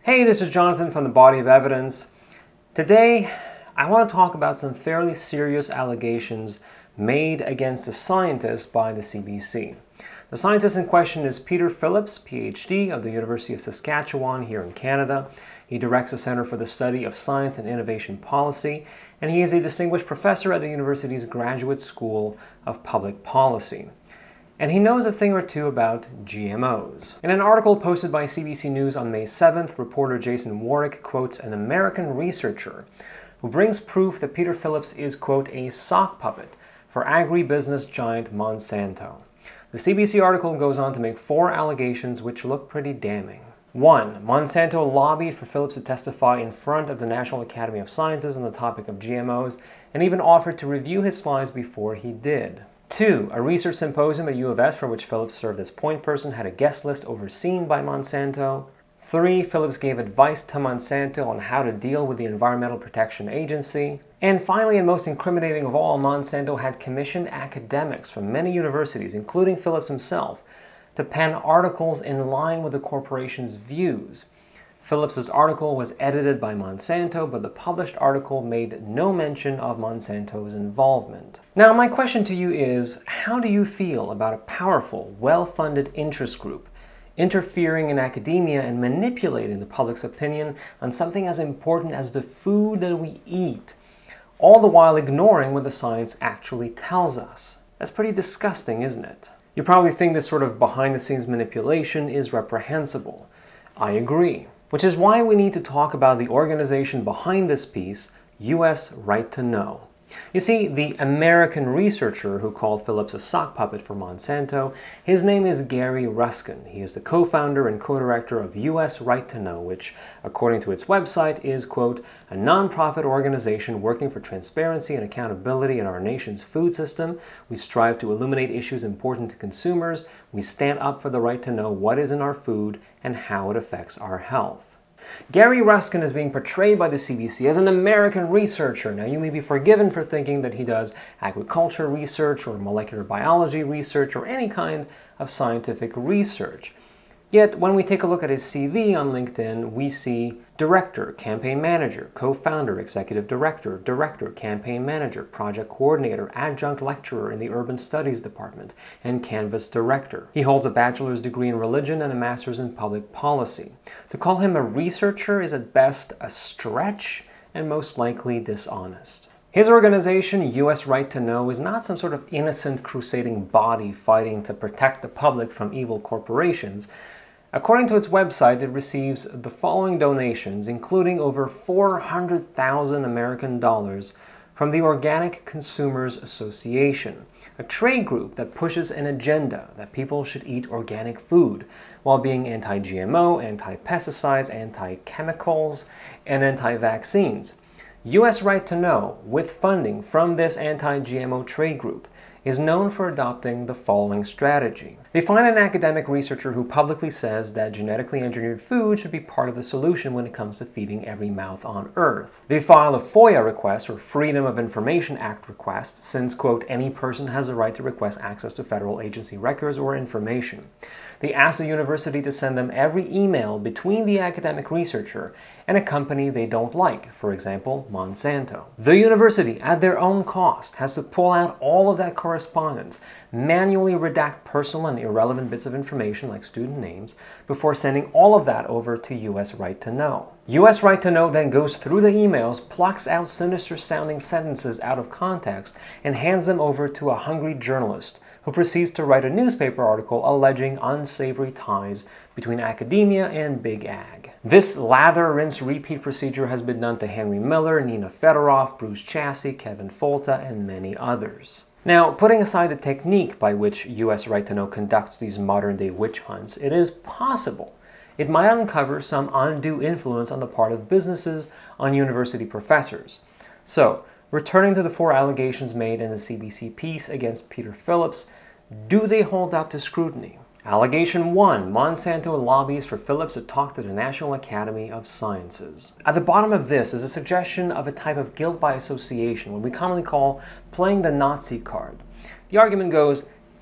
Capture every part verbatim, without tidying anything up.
Hey, this is Jonathan from the Body of Evidence. Today, I want to talk about some fairly serious allegations made against a scientist by the C B C. The scientist in question is Peter Phillips, P H D of the University of Saskatchewan here in Canada. He directs the Center for the Study of Science and Innovation Policy, and he is a distinguished professor at the university's Graduate School of Public Policy. And he knows a thing or two about G M Os. In an article posted by C B C News on May seventh, reporter Jason Warwick quotes an American researcher who brings proof that Peter Phillips is, quote, a sock puppet for agribusiness giant Monsanto. The C B C article goes on to make four allegations which look pretty damning. One, Monsanto lobbied for Phillips to testify in front of the National Academy of Sciences on the topic of G M Os and even offered to review his slides before he did. Two, a research symposium at U of S for which Phillips served as point person had a guest list overseen by Monsanto. Three, Phillips gave advice to Monsanto on how to deal with the Environmental Protection Agency. And finally, and most incriminating of all, Monsanto had commissioned academics from many universities, including Phillips himself, to pen articles in line with the corporation's views. Phillips's article was edited by Monsanto, but the published article made no mention of Monsanto's involvement. Now, my question to you is, how do you feel about a powerful, well-funded interest group interfering in academia and manipulating the public's opinion on something as important as the food that we eat, all the while ignoring what the science actually tells us? That's pretty disgusting, isn't it? You probably think this sort of behind-the-scenes manipulation is reprehensible. I agree. Which is why we need to talk about the organization behind this piece, U S Right to Know. You see, the American researcher who called Phillips a sock puppet for Monsanto, his name is Gary Ruskin. He is the co-founder and co-director of U S Right to Know, which, according to its website, is, quote, a non-profit organization working for transparency and accountability in our nation's food system. We strive to illuminate issues important to consumers. We stand up for the right to know what is in our food and how it affects our health. Gary Ruskin is being portrayed by the C B C as an American researcher. Now, you may be forgiven for thinking that he does agriculture research or molecular biology research or any kind of scientific research. Yet, when we take a look at his C V on LinkedIn, we see director, campaign manager, co-founder, executive director, director, campaign manager, project coordinator, adjunct lecturer in the Urban Studies Department, and Canvas director. He holds a bachelor's degree in religion and a master's in public policy. To call him a researcher is at best a stretch and most likely dishonest. His organization, U S Right to Know, is not some sort of innocent crusading body fighting to protect the public from evil corporations. According to its website, it receives the following donations, including over four hundred thousand American dollars from the Organic Consumers Association, a trade group that pushes an agenda that people should eat organic food while being anti-G M O, anti-pesticides, anti-chemicals, and anti-vaccines. U S Right to Know, with funding from this anti-G M O trade group, is known for adopting the following strategy. They find an academic researcher who publicly says that genetically engineered food should be part of the solution when it comes to feeding every mouth on Earth. They file a FOIA request, or Freedom of Information Act request, since, quote, any person has the right to request access to federal agency records or information. They ask the university to send them every email between the academic researcher and a company they don't like, for example, Monsanto. The university, at their own cost, has to pull out all of that correspondence, manually redact personal and irrelevant bits of information like student names, before sending all of that over to U S Right to Know. U S Right to Know then goes through the emails, plucks out sinister-sounding sentences out of context, and hands them over to a hungry journalist, who proceeds to write a newspaper article alleging unsavory ties between academia and big ag. This lather, rinse, repeat procedure has been done to Henry Miller, Nina Fedorov, Bruce Chassey, Kevin Folta, and many others. Now, putting aside the technique by which U S Right to Know conducts these modern-day witch hunts, it is possible it might uncover some undue influence on the part of businesses on university professors. So, returning to the four allegations made in the C B C piece against Peter Phillips, do they hold up to scrutiny? Allegation one, Monsanto lobbies for Phillips to talk to the National Academy of Sciences. At the bottom of this is a suggestion of a type of guilt by association, what we commonly call playing the Nazi card. The argument goes,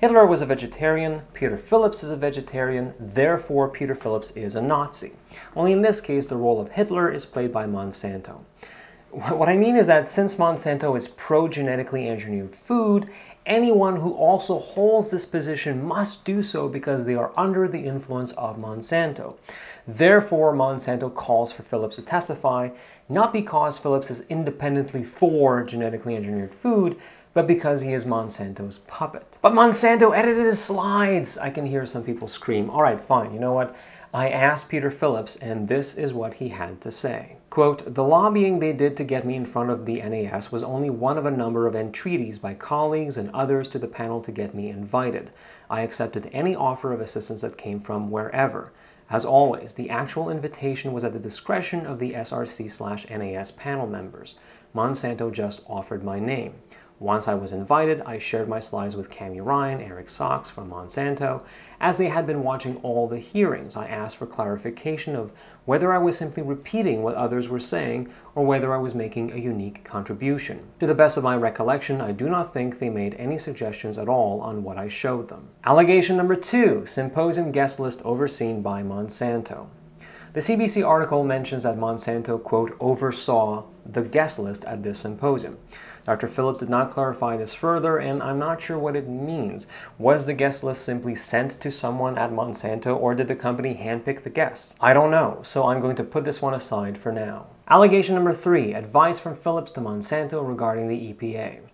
Hitler was a vegetarian, Peter Phillips is a vegetarian, therefore Peter Phillips is a Nazi. Only in this case, the role of Hitler is played by Monsanto. What I mean is that since Monsanto is pro-genetically engineered food, anyone who also holds this position must do so because they are under the influence of Monsanto. Therefore, Monsanto calls for Phillips to testify, not because Phillips is independently for genetically engineered food, but because he is Monsanto's puppet. But Monsanto edited his slides! I can hear some people scream. All right, fine, you know what? I asked Peter Phillips, and this is what he had to say. Quote, "The lobbying they did to get me in front of the N A S was only one of a number of entreaties by colleagues and others to the panel to get me invited. I accepted any offer of assistance that came from wherever. As always, the actual invitation was at the discretion of the S R C slash N A S panel members. Monsanto just offered my name. Once I was invited, I shared my slides with Cammy Ryan, Eric Sachs from Monsanto. As they had been watching all the hearings, I asked for clarification of whether I was simply repeating what others were saying or whether I was making a unique contribution. To the best of my recollection, I do not think they made any suggestions at all on what I showed them." Allegation number two, symposium guest list overseen by Monsanto. The C B C article mentions that Monsanto, quote, oversaw the guest list at this symposium. Doctor Phillips did not clarify this further, and I'm not sure what it means. Was the guest list simply sent to someone at Monsanto, or did the company handpick the guests? I don't know, so I'm going to put this one aside for now. Allegation number three, advice from Phillips to Monsanto regarding the E P A.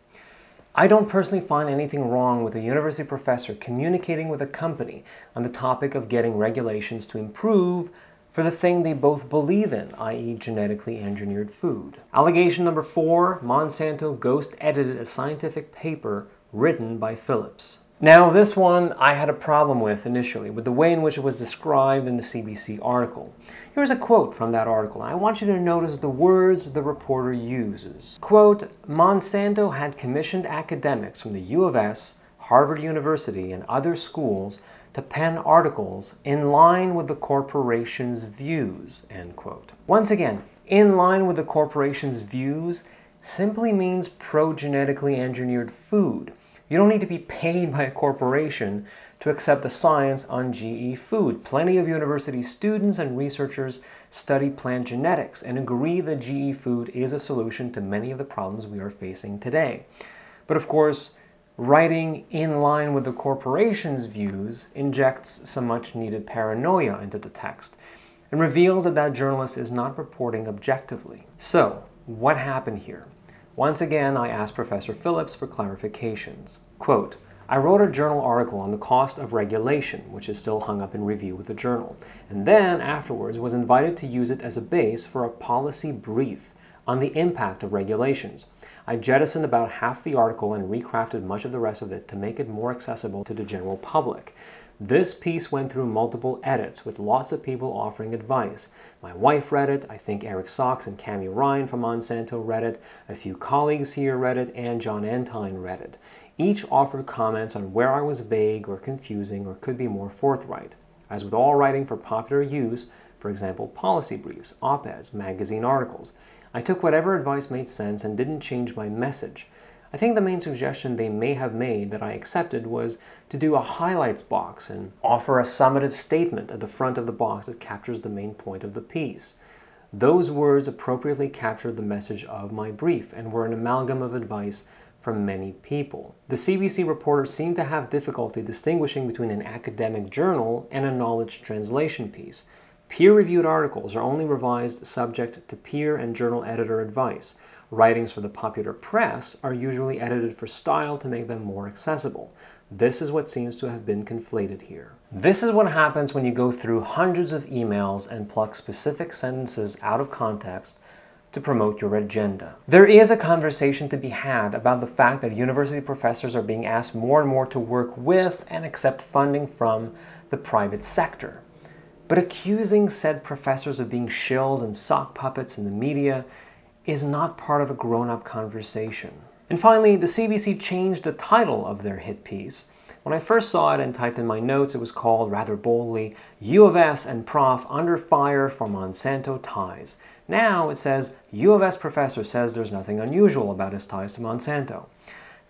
I don't personally find anything wrong with a university professor communicating with a company on the topic of getting regulations to improve for the thing they both believe in, that is genetically engineered food. Allegation number four, Monsanto ghost edited a scientific paper written by Phillips. Now this one I had a problem with initially, with the way in which it was described in the C B C article. Here's a quote from that article, and I want you to notice the words the reporter uses. Quote, "Monsanto had commissioned academics from the U of S, Harvard University, and other schools to pen articles in line with the corporation's views," end quote. Once again, in line with the corporation's views simply means pro-genetically engineered food. You don't need to be paid by a corporation to accept the science on G E food. Plenty of university students and researchers study plant genetics and agree that G E food is a solution to many of the problems we are facing today. But of course, writing in line with the corporation's views injects some much needed paranoia into the text and reveals that that journalist is not reporting objectively. So, what happened here? Once again, I asked Professor Phillips for clarifications. Quote, "I wrote a journal article on the cost of regulation, which is still hung up in review with the journal, and then afterwards was invited to use it as a base for a policy brief on the impact of regulations. I jettisoned about half the article and recrafted much of the rest of it to make it more accessible to the general public. This piece went through multiple edits with lots of people offering advice. My wife read it, I think Eric Sachs and Cammy Ryan from Monsanto read it, a few colleagues here read it, and John Entine read it. Each offered comments on where I was vague or confusing or could be more forthright. As with all writing for popular use, for example, policy briefs, op-eds, magazine articles, I took whatever advice made sense and didn't change my message. I think the main suggestion they may have made that I accepted was to do a highlights box and offer a summative statement at the front of the box that captures the main point of the piece. Those words appropriately captured the message of my brief and were an amalgam of advice from many people. The C B C reporter seemed to have difficulty distinguishing between an academic journal and a knowledge translation piece. Peer-reviewed articles are only revised subject to peer and journal editor advice. Writings for the popular press are usually edited for style to make them more accessible. This is what seems to have been conflated here. This is what happens when you go through hundreds of emails and pluck specific sentences out of context to promote your agenda. There is a conversation to be had about the fact that university professors are being asked more and more to work with and accept funding from the private sector. But accusing said professors of being shills and sock puppets in the media is not part of a grown-up conversation. And finally, the C B C changed the title of their hit piece. When I first saw it and typed in my notes, it was called, rather boldly, U of S and Prof Under Fire for Monsanto Ties. Now it says, U of S professor says there's nothing unusual about his ties to Monsanto.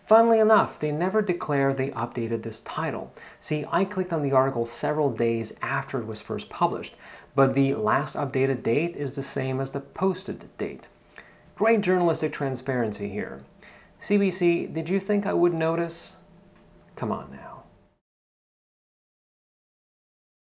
Funnily enough, they never declare they updated this title. See, I clicked on the article several days after it was first published, but the last updated date is the same as the posted date. Great journalistic transparency here. C B C, did you think I would notice? Come on now.